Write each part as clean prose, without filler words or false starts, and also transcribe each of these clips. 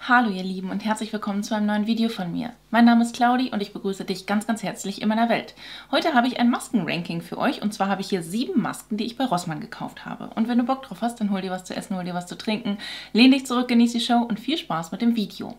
Hallo ihr Lieben und herzlich willkommen zu einem neuen Video von mir. Mein Name ist Claudi und ich begrüße dich ganz, ganz herzlich in meiner Welt. Heute habe ich ein Maskenranking für euch und zwar habe ich hier 7 Masken, die ich bei Rossmann gekauft habe. Und wenn du Bock drauf hast, dann hol dir was zu essen, hol dir was zu trinken, lehn dich zurück, genieß die Show und viel Spaß mit dem Video.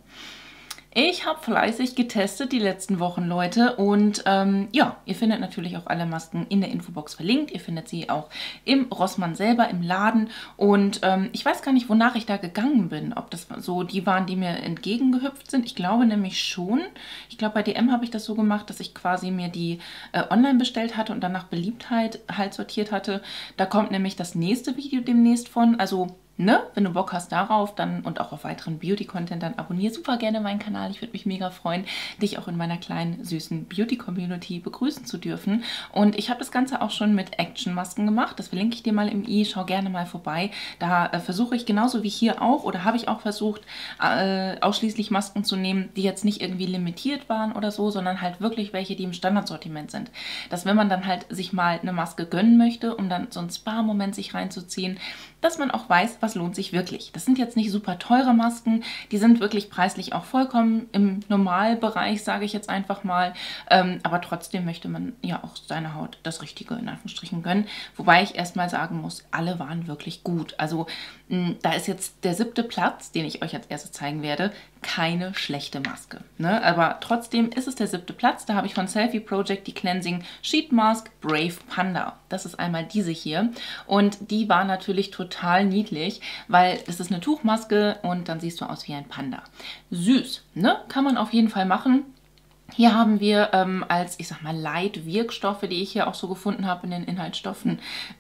Ich habe fleißig getestet die letzten Wochen, Leute, und ja, ihr findet natürlich auch alle Masken in der Infobox verlinkt. Ihr findet sie auch im Rossmann selber, im Laden, und ich weiß gar nicht, wonach ich da gegangen bin, ob das so die waren, die mir entgegengehüpft sind. Ich glaube nämlich schon. Ich glaube, bei DM habe ich das so gemacht, dass ich quasi mir die online bestellt hatte und dann nach Beliebtheit halt sortiert hatte. Da kommt nämlich das nächste Video demnächst von, also ne, wenn du Bock hast darauf dann und auch auf weiteren Beauty-Content, dann abonniere super gerne meinen Kanal. Ich würde mich mega freuen, dich auch in meiner kleinen, süßen Beauty-Community begrüßen zu dürfen. Und ich habe das Ganze auch schon mit Action-Masken gemacht. Das verlinke ich dir mal im i. Schau gerne mal vorbei. Da versuche ich genauso wie hier auch, oder habe ich auch versucht, ausschließlich Masken zu nehmen, die jetzt nicht irgendwie limitiert waren oder so, sondern halt wirklich welche, die im Standardsortiment sind. Dass wenn man dann halt sich mal eine Maske gönnen möchte, um dann so einen Spa-Moment sich reinzuziehen, dass man auch weiß, was lohnt sich wirklich. Das sind jetzt nicht super teure Masken, die sind wirklich preislich auch vollkommen im Normalbereich, sage ich jetzt einfach mal. Aber trotzdem möchte man ja auch seiner Haut das Richtige in Anführungsstrichen gönnen. Wobei ich erstmal sagen muss, alle waren wirklich gut. Also da ist jetzt der 7. Platz, den ich euch als erstes zeigen werde, keine schlechte Maske. Ne? Aber trotzdem ist es der 7. Platz. Da habe ich von Selfie Project die Cleansing Sheet Mask Brave Panda. Das ist einmal diese hier. Und die war natürlich total niedlich, weil es ist eine Tuchmaske und dann siehst du aus wie ein Panda. Süß, ne? Kann man auf jeden Fall machen. Hier haben wir als, ich sag mal, Leitwirkstoffe, die ich hier auch so gefunden habe in den Inhaltsstoffen,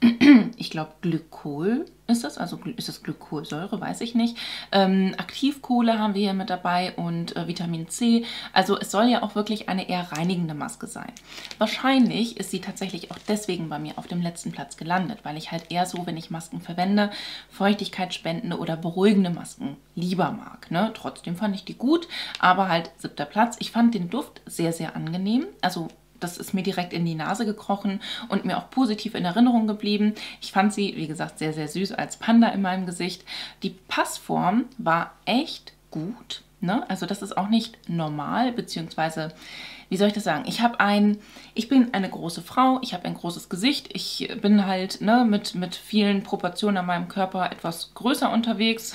ich glaube Glykol ist das, also ist das Glykolsäure, weiß ich nicht. Aktivkohle haben wir hier mit dabei und Vitamin C. Also es soll ja auch wirklich eine eher reinigende Maske sein. Wahrscheinlich ist sie tatsächlich auch deswegen bei mir auf dem letzten Platz gelandet, weil ich halt eher so, wenn ich Masken verwende, feuchtigkeitsspendende oder beruhigende Masken lieber mag. Ne? Trotzdem fand ich die gut, aber halt 7. Platz. Ich fand den Duft sehr, sehr angenehm. Also das ist mir direkt in die Nase gekrochen und mir auch positiv in Erinnerung geblieben. Ich fand sie, wie gesagt, sehr, sehr süß als Panda in meinem Gesicht. Die Passform war echt gut. Ne? Also das ist auch nicht normal, beziehungsweise, wie soll ich das sagen? Ich bin eine große Frau, ich habe ein großes Gesicht, ich bin halt ne, mit vielen Proportionen an meinem Körper etwas größer unterwegs.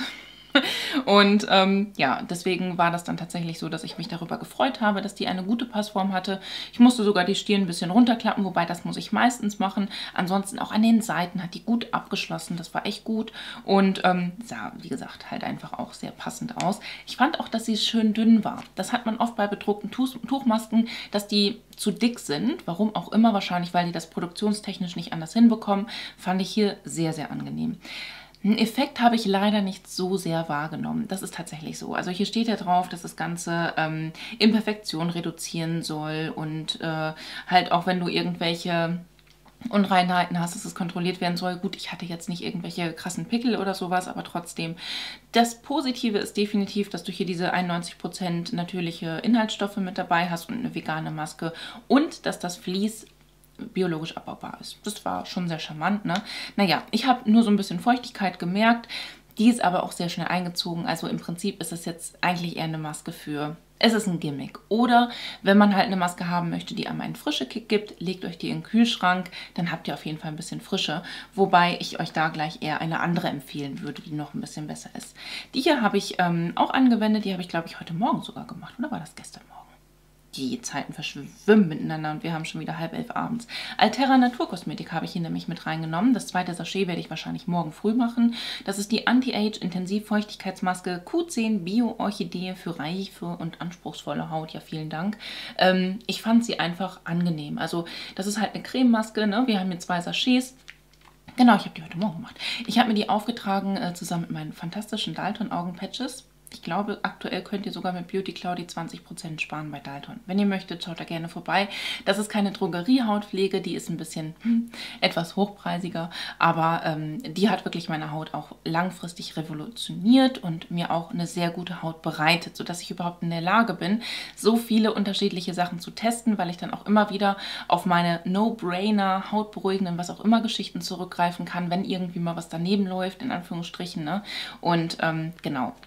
Und ja, deswegen war das dann tatsächlich so, dass ich mich darüber gefreut habe, dass die eine gute Passform hatte. Ich musste sogar die Stirn ein bisschen runterklappen, wobei das muss ich meistens machen. Ansonsten auch an den Seiten hat die gut abgeschlossen, das war echt gut. Und sah, wie gesagt, halt einfach auch sehr passend aus. Ich fand auch, dass sie schön dünn war. Das hat man oft bei bedruckten Tuchmasken, dass die zu dick sind. Warum auch immer, wahrscheinlich, weil die das produktionstechnisch nicht anders hinbekommen. Fand ich hier sehr, sehr angenehm. Einen Effekt habe ich leider nicht so sehr wahrgenommen. Das ist tatsächlich so. Also hier steht ja drauf, dass das Ganze Imperfektion reduzieren soll und halt auch wenn du irgendwelche Unreinheiten hast, dass es kontrolliert werden soll. Gut, ich hatte jetzt nicht irgendwelche krassen Pickel oder sowas, aber trotzdem. Das Positive ist definitiv, dass du hier diese 91% natürliche Inhaltsstoffe mit dabei hast und eine vegane Maske und dass das Vlies biologisch abbaubar ist. Das war schon sehr charmant, ne? Naja, ich habe nur so ein bisschen Feuchtigkeit gemerkt. Die ist aber auch sehr schnell eingezogen. Also im Prinzip ist es jetzt eigentlich eher eine Maske für... Es ist ein Gimmick. Oder wenn man halt eine Maske haben möchte, die einem einen frische Kick gibt, legt euch die in den Kühlschrank, dann habt ihr auf jeden Fall ein bisschen Frische. Wobei ich euch da gleich eher eine andere empfehlen würde, die noch ein bisschen besser ist. Die hier habe ich auch angewendet. Die habe ich, glaube ich, heute Morgen sogar gemacht. Oder war das gestern Morgen? Die Zeiten verschwimmen miteinander und wir haben schon wieder 10:30 abends. Altera Naturkosmetik habe ich hier nämlich mit reingenommen. Das zweite Sachet werde ich wahrscheinlich morgen früh machen. Das ist die Anti-Age Intensiv-Feuchtigkeitsmaske Q10 Bio-Orchidee für reife und anspruchsvolle Haut. Ja, vielen Dank. Ich fand sie einfach angenehm. Also das ist halt eine Crememaske. Ne? Wir haben hier 2 Sachets. Genau, ich habe die heute Morgen gemacht. Ich habe mir die aufgetragen zusammen mit meinen fantastischen Dalton-Augen-Patches. Ich glaube, aktuell könnt ihr sogar mit Beauty Claudi 20% sparen bei Dalton. Wenn ihr möchtet, schaut da gerne vorbei. Das ist keine Drogeriehautpflege, die ist ein bisschen etwas hochpreisiger, aber die hat wirklich meine Haut auch langfristig revolutioniert und mir auch eine sehr gute Haut bereitet, sodass ich überhaupt in der Lage bin, so viele unterschiedliche Sachen zu testen, weil ich dann auch immer wieder auf meine No-Brainer, hautberuhigenden, was auch immer Geschichten zurückgreifen kann, wenn irgendwie mal was daneben läuft, in Anführungsstrichen. Ne? Und genau, deswegen, also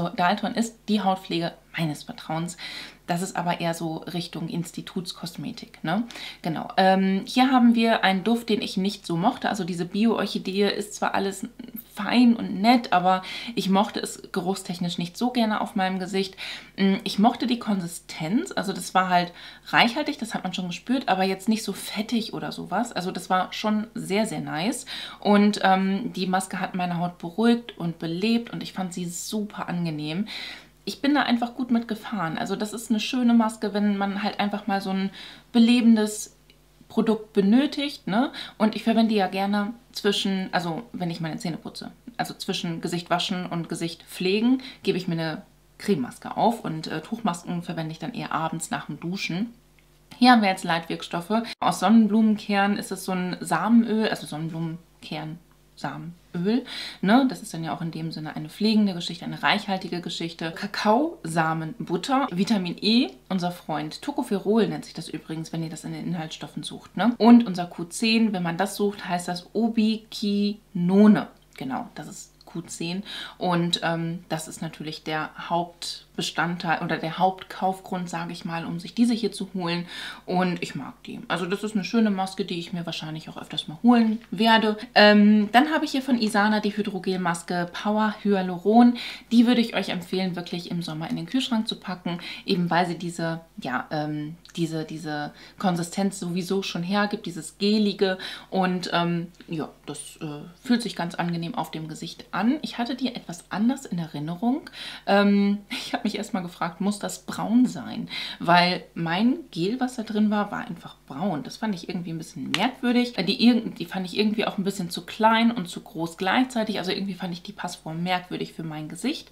Also Dalton ist die Hautpflege meines Vertrauens. Das ist aber eher so Richtung Institutskosmetik, ne? Genau. Hier haben wir einen Duft, den ich nicht so mochte. Also diese Bio-Orchidee ist zwar alles fein und nett, aber ich mochte es geruchstechnisch nicht so gerne auf meinem Gesicht. Ich mochte die Konsistenz, also das war halt reichhaltig, das hat man schon gespürt, aber jetzt nicht so fettig oder sowas. Also das war schon sehr, sehr nice. Und die Maske hat meine Haut beruhigt und belebt und ich fand sie super angenehm. Ich bin da einfach gut mit gefahren. Also das ist eine schöne Maske, wenn man halt einfach mal so ein belebendes Produkt benötigt, ne? Und ich verwende die ja gerne zwischen, also wenn ich meine Zähne putze, also zwischen Gesicht waschen und Gesicht pflegen, gebe ich mir eine Crememaske auf und Tuchmasken verwende ich dann eher abends nach dem Duschen. Hier haben wir jetzt Leitwirkstoffe. Aus Sonnenblumenkern ist es so ein Samenöl, also Sonnenblumenkern, Samenöl, ne? Das ist dann ja auch in dem Sinne eine pflegende Geschichte, eine reichhaltige Geschichte. Kakaosamenbutter, Vitamin E, unser Freund Tocopherol nennt sich das übrigens, wenn ihr das in den Inhaltsstoffen sucht, ne? Und unser Q10, wenn man das sucht, heißt das Ubiquinone. Genau, das ist Q10 und das ist natürlich der Hauptbestandteil oder der Hauptkaufgrund, sage ich mal, um sich diese hier zu holen und ich mag die. Also das ist eine schöne Maske, die ich mir wahrscheinlich auch öfters mal holen werde. Dann habe ich hier von Isana die Hydrogelmaske Power Hyaluron. Die würde ich euch empfehlen, wirklich im Sommer in den Kühlschrank zu packen, eben weil sie diese, ja, diese Konsistenz sowieso schon hergibt, dieses gelige und ja, das fühlt sich ganz angenehm auf dem Gesicht an. Ich hatte die etwas anders in Erinnerung. Ich habe mich erstmal gefragt, muss das braun sein? Weil mein Gel, was da drin war, war einfach braun. Das fand ich irgendwie ein bisschen merkwürdig. Die fand ich irgendwie auch ein bisschen zu klein und zu groß gleichzeitig. Also irgendwie fand ich die Passform merkwürdig für mein Gesicht.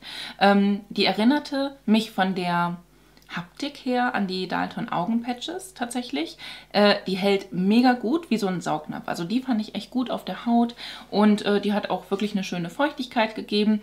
Die erinnerte mich von der Haptik her an die Dalton Augenpatches tatsächlich. Die hält mega gut wie so ein Saugnapf. Also die fand ich echt gut auf der Haut und die hat auch wirklich eine schöne Feuchtigkeit gegeben.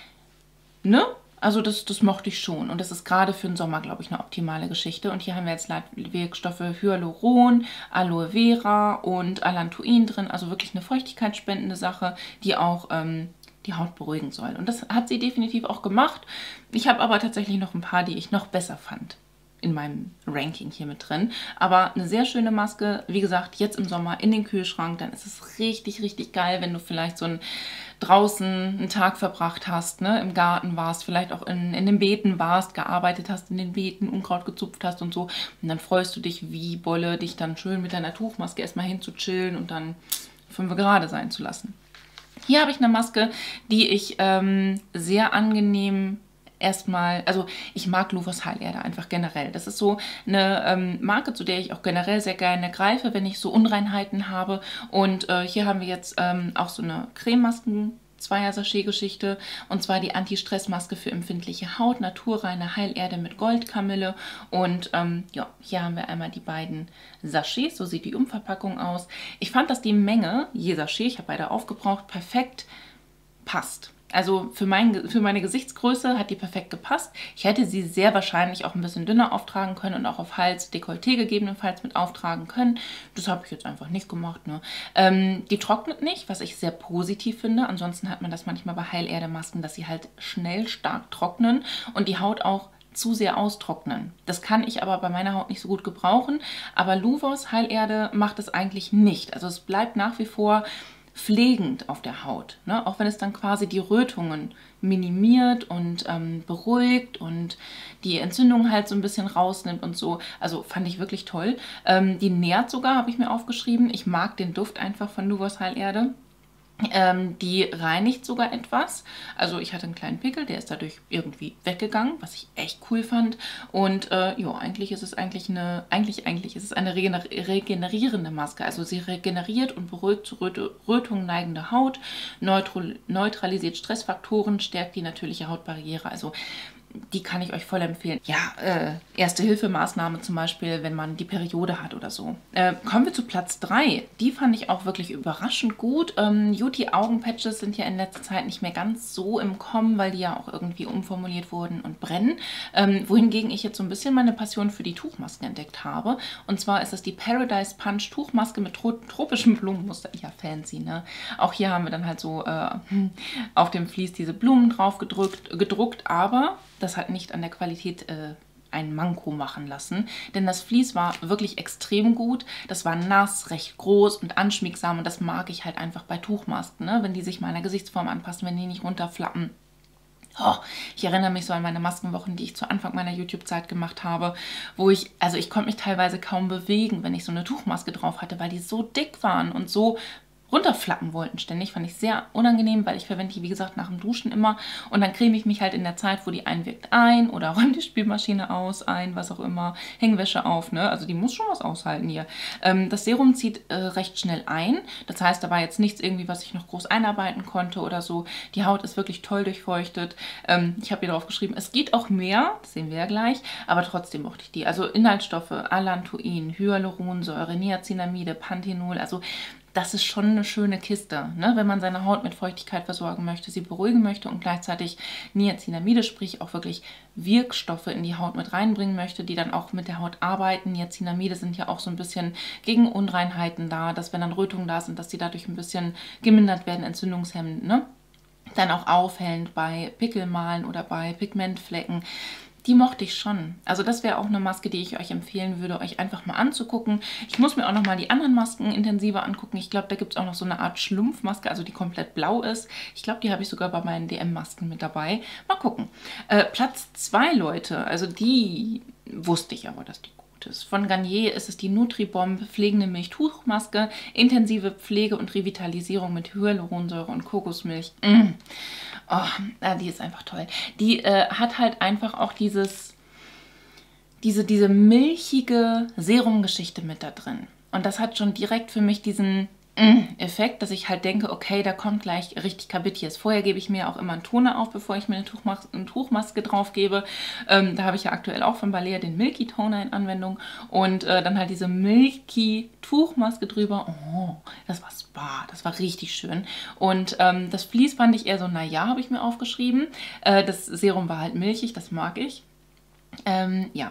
Ne? Also das mochte ich schon und das ist gerade für den Sommer, glaube ich, eine optimale Geschichte. Und hier haben wir jetzt Leitwirkstoffe Hyaluron, Aloe Vera und Allantoin drin. Also wirklich eine feuchtigkeitsspendende Sache, die auch die Haut beruhigen soll. Und das hat sie definitiv auch gemacht. Ich habe aber tatsächlich noch ein paar, die ich noch besser fand in meinem Ranking hier mit drin. Aber eine sehr schöne Maske, wie gesagt, jetzt im Sommer in den Kühlschrank, dann ist es richtig, richtig geil, wenn du vielleicht so draußen einen Tag verbracht hast, ne, im Garten warst, vielleicht auch in den Beeten warst, gearbeitet hast in den Beeten, Unkraut gezupft hast und so. Und dann freust du dich wie Bolle, dich dann schön mit deiner Tuchmaske erstmal hinzuchillen und dann 5 gerade sein zu lassen. Hier habe ich eine Maske, die ich sehr angenehm erstmal, also ich mag Luvos Heilerde einfach generell. Das ist so eine Marke, zu der ich auch generell sehr gerne greife, wenn ich so Unreinheiten habe. Und hier haben wir jetzt auch so eine Crememasken Zweier-Sachet-Geschichte und zwar die Anti-Stress-Maske für empfindliche Haut, naturreine Heilerde mit Goldkamille und ja, hier haben wir einmal die beiden Sachets, so sieht die Umverpackung aus. Ich fand, dass die Menge, je Sachet, ich habe beide aufgebraucht, perfekt passt. Also für meine Gesichtsgröße hat die perfekt gepasst. Ich hätte sie sehr wahrscheinlich auch ein bisschen dünner auftragen können und auch auf Hals, Dekolleté gegebenenfalls mit auftragen können. Das habe ich jetzt einfach nicht gemacht. Ne? Die trocknet nicht, was ich sehr positiv finde. Ansonsten hat man das manchmal bei Heilerde-Masken, dass sie halt schnell stark trocknen und die Haut auch zu sehr austrocknen. Das kann ich aber bei meiner Haut nicht so gut gebrauchen. Aber Luvos Heilerde macht es eigentlich nicht. Also es bleibt nach wie vor pflegend auf der Haut, ne? Auch wenn es dann quasi die Rötungen minimiert und beruhigt und die Entzündung halt so ein bisschen rausnimmt und so. Also fand ich wirklich toll. Die nährt sogar, habe ich mir aufgeschrieben. Ich mag den Duft einfach von Luvos Heilerde. Die reinigt sogar etwas. Also ich hatte einen kleinen Pickel, der ist dadurch irgendwie weggegangen, was ich echt cool fand. Und ja, eigentlich ist es eine regenerierende Maske. Also sie regeneriert und beruhigt zu Rötungen neigende Haut, neutralisiert Stressfaktoren, stärkt die natürliche Hautbarriere. Also die kann ich euch voll empfehlen. Ja, Erste-Hilfe-Maßnahme zum Beispiel, wenn man die Periode hat oder so. Kommen wir zu Platz 3. Die fand ich auch wirklich überraschend gut. Beauty-Augenpatches sind ja in letzter Zeit nicht mehr ganz so im Kommen, weil die ja auch irgendwie umformuliert wurden und brennen. Wohingegen ich jetzt so ein bisschen meine Passion für die Tuchmasken entdeckt habe. Und zwar ist es die Paradise Punch Tuchmaske mit tropischem Blumenmuster. Ja, fancy, ne? Auch hier haben wir dann halt so auf dem Vlies diese Blumen drauf gedruckt, aber das hat nicht an der Qualität ein Manko machen lassen, denn das Vlies war wirklich extrem gut. Das war nass, recht groß und anschmiegsam und das mag ich halt einfach bei Tuchmasken, ne? Wenn die sich meiner Gesichtsform anpassen, wenn die nicht runterflappen. Oh, ich erinnere mich so an meine Maskenwochen, die ich zu Anfang meiner YouTube-Zeit gemacht habe, wo ich konnte mich teilweise kaum bewegen, wenn ich so eine Tuchmaske drauf hatte, weil die so dick waren und so runterflappen wollten ständig. Fand ich sehr unangenehm, weil ich verwende die, wie gesagt, nach dem Duschen immer. Und dann creme ich mich halt in der Zeit, wo die einwirkt, ein oder räume die Spülmaschine aus, was auch immer, Hängwäsche auf, ne? Also die muss schon was aushalten hier. Das Serum zieht recht schnell ein. Das heißt, da war jetzt nichts irgendwie, was ich noch groß einarbeiten konnte oder so. Die Haut ist wirklich toll durchfeuchtet. Ich habe hier drauf geschrieben, es geht auch mehr, das sehen wir ja gleich, aber trotzdem mochte ich die. Also Inhaltsstoffe, Allantoin, Hyaluronsäure, Niacinamide, Panthenol, also das ist schon eine schöne Kiste, ne? Wenn man seine Haut mit Feuchtigkeit versorgen möchte, sie beruhigen möchte und gleichzeitig Niacinamide, sprich auch wirklich Wirkstoffe in die Haut mit reinbringen möchte, die dann auch mit der Haut arbeiten. Niacinamide sind ja auch so ein bisschen gegen Unreinheiten da, dass wenn dann Rötungen da sind, dass die dadurch ein bisschen gemindert werden, entzündungshemmend, ne? Dann auch aufhellend bei Pickelmalen oder bei Pigmentflecken. Die mochte ich schon. Also das wäre auch eine Maske, die ich euch empfehlen würde, euch einfach mal anzugucken. Ich muss mir auch noch mal die anderen Masken intensiver angucken. Ich glaube, da gibt es auch noch so eine Art Schlumpfmaske, also die komplett blau ist. Ich glaube, die habe ich sogar bei meinen DM-Masken mit dabei. Mal gucken. Platz 2, Leute. Also die wusste ich aber, dass die gut ist. Von Garnier ist es die Nutribomb pflegende Milchtuchmaske. Intensive Pflege und Revitalisierung mit Hyaluronsäure und Kokosmilch. Oh, die ist einfach toll. Die hat halt einfach auch diese milchige Serumgeschichte mit da drin. Und das hat schon direkt für mich diesen Effekt, dass ich halt denke, okay, da kommt gleich richtig Kabitjes. Vorher gebe ich mir auch immer einen Toner auf, bevor ich mir eine Tuchmaske drauf gebe. Da habe ich ja aktuell auch von Balea den Milky Toner in Anwendung. Und dann halt diese Milky Tuchmaske drüber. Oh, das war Spa. Das war richtig schön. Und das Vlies fand ich eher so, naja, habe ich mir aufgeschrieben. Das Serum war halt milchig, das mag ich. Ja,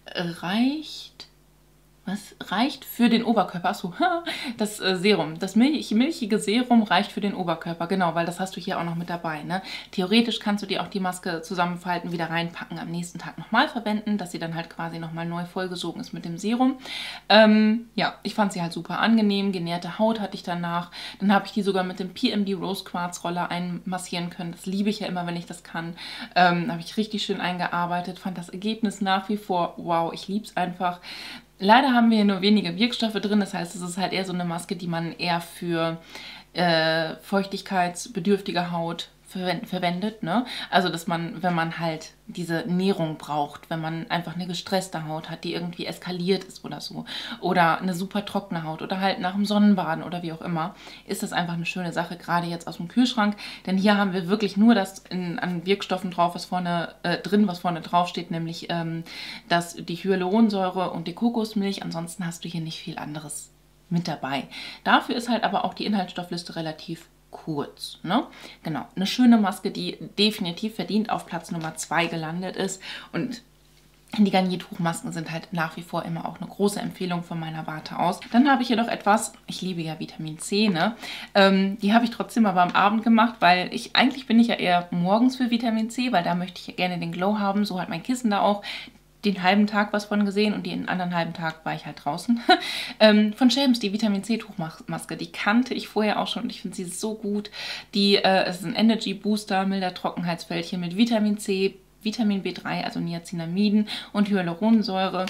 was reicht für den Oberkörper? Achso, das Serum. Das milchige Serum reicht für den Oberkörper. Genau, weil das hast du hier auch noch mit dabei. Ne? Theoretisch kannst du dir auch die Maske zusammenfalten, wieder reinpacken, am nächsten Tag nochmal verwenden, dass sie dann halt quasi nochmal neu vollgesogen ist mit dem Serum. Ja, ich fand sie halt super angenehm. Genährte Haut hatte ich danach. Dann habe ich die sogar mit dem PMD Rose Quartz Roller einmassieren können. Das liebe ich ja immer, wenn ich das kann. Habe ich richtig schön eingearbeitet. Fand das Ergebnis nach wie vor, wow, ich liebe es einfach. Leider haben wir hier nur wenige Wirkstoffe drin, das heißt, es ist halt eher so eine Maske, die man eher für feuchtigkeitsbedürftige Haut verwendet, ne? Also, dass man, wenn man halt diese Nährung braucht, wenn man einfach eine gestresste Haut hat, die irgendwie eskaliert ist oder so, oder eine super trockene Haut oder halt nach dem Sonnenbaden oder wie auch immer, ist das einfach eine schöne Sache, gerade jetzt aus dem Kühlschrank, denn hier haben wir wirklich nur das an Wirkstoffen drauf, was vorne drauf steht, nämlich die Hyaluronsäure und die Kokosmilch, ansonsten hast du hier nicht viel anderes mit dabei. Dafür ist halt aber auch die Inhaltsstoffliste relativ kurz, ne? Genau, eine schöne Maske, die definitiv verdient auf Platz Nummer 2 gelandet ist und die Garnier-Tuchmasken sind halt nach wie vor immer auch eine große Empfehlung von meiner Warte aus. Dann habe ich hier noch etwas, ich liebe ja Vitamin C, ne? Die habe ich trotzdem aber am Abend gemacht, weil eigentlich bin ich ja eher morgens für Vitamin C, weil da möchte ich ja gerne den Glow haben, so hat mein Kissen da auch den halben Tag was von gesehen und den anderen halben Tag war ich halt draußen. Von Shelms, die Vitamin C Tuchmaske, die kannte ich vorher auch schon und ich finde sie so gut. Es ist ein Energy Booster, milder Trockenheitsfältchen mit Vitamin C, Vitamin B3, also Niacinamiden und Hyaluronsäure.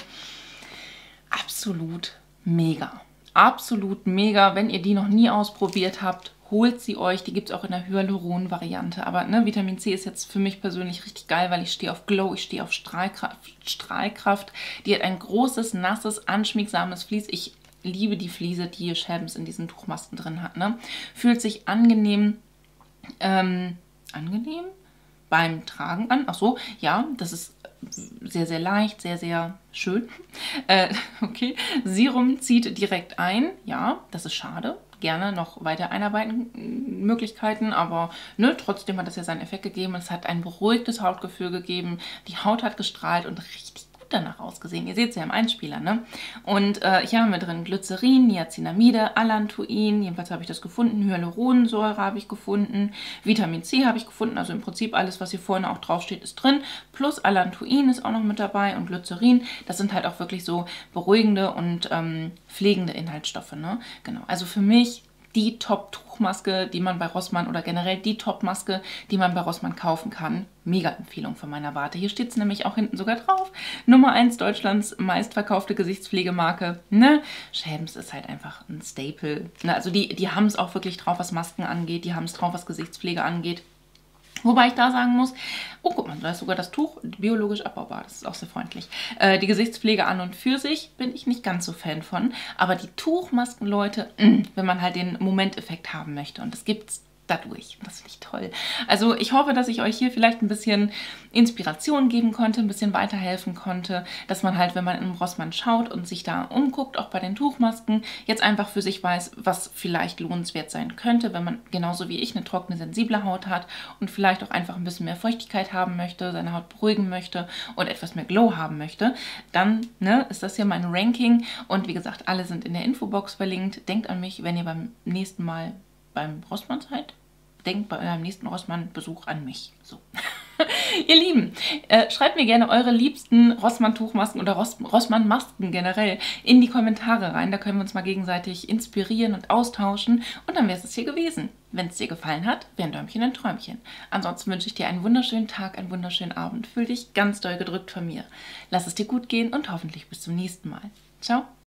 Absolut mega. Absolut mega. Wenn ihr die noch nie ausprobiert habt, holt sie euch. Die gibt es auch in der Hyaluron-Variante. Aber ne, Vitamin C ist jetzt für mich persönlich richtig geil, weil ich stehe auf Glow, ich stehe auf Strahlkraft. Die hat ein großes, nasses, anschmiegsames Vlies. Ich liebe die Fliese, die Shelms in diesen Tuchmasken drin hat. Ne? Fühlt sich angenehm. Angenehm? beim Tragen an. Ach so, ja, das ist sehr, sehr leicht, sehr, sehr schön. Okay, Serum zieht direkt ein. Ja, das ist schade. Gerne noch weiter einarbeiten Möglichkeiten, aber ne, trotzdem hat es ja seinen Effekt gegeben. Es hat ein beruhigtes Hautgefühl gegeben. Die Haut hat gestrahlt und richtig gut danach ausgesehen. Ihr seht es ja im Einspieler, ne? Und ich habe mit drin Glycerin, Niacinamide, Allantoin, jedenfalls habe ich das gefunden, Hyaluronsäure habe ich gefunden, Vitamin C habe ich gefunden, also im Prinzip alles, was hier vorne auch drauf steht, ist drin, plus Allantoin ist auch noch mit dabei und Glycerin. Das sind halt auch wirklich so beruhigende und pflegende Inhaltsstoffe, ne? Genau, also für mich die Top-Tuchmaske, die man bei Rossmann oder generell die Top-Maske, die man bei Rossmann kaufen kann. Mega Empfehlung von meiner Warte. Hier steht es nämlich auch hinten sogar drauf. Nummer 1 Deutschlands meistverkaufte Gesichtspflegemarke. Ne? Schäbens ist halt einfach ein Staple. Ne? Also die haben es auch wirklich drauf, was Masken angeht. Die haben es drauf, was Gesichtspflege angeht. Wobei ich da sagen muss, oh guck mal, da ist sogar das Tuch biologisch abbaubar, das ist auch sehr freundlich. Die Gesichtspflege an und für sich bin ich nicht ganz so Fan von, aber die Tuchmasken, Leute, wenn man halt den Momenteffekt haben möchte und das gibt's dadurch. Das finde ich toll. Also ich hoffe, dass ich euch hier vielleicht ein bisschen Inspiration geben konnte, ein bisschen weiterhelfen konnte, dass man halt, wenn man im Rossmann schaut und sich da umguckt, auch bei den Tuchmasken, jetzt einfach für sich weiß, was vielleicht lohnenswert sein könnte, wenn man genauso wie ich eine trockene, sensible Haut hat und vielleicht auch einfach ein bisschen mehr Feuchtigkeit haben möchte, seine Haut beruhigen möchte und etwas mehr Glow haben möchte, dann ne, ist das hier mein Ranking und wie gesagt, alle sind in der Infobox verlinkt. Denkt an mich, wenn ihr beim nächsten Mal beim Rossmann seid. Denkt bei eurem nächsten Rossmann-Besuch an mich. So. Ihr Lieben, schreibt mir gerne eure liebsten Rossmann-Tuchmasken oder Rossmann-Masken generell in die Kommentare rein. Da können wir uns mal gegenseitig inspirieren und austauschen. Und dann wäre es hier gewesen. Wenn es dir gefallen hat, wäre ein Däumchen ein Träumchen. Ansonsten wünsche ich dir einen wunderschönen Tag, einen wunderschönen Abend. Fühl dich ganz doll gedrückt von mir. Lass es dir gut gehen und hoffentlich bis zum nächsten Mal. Ciao.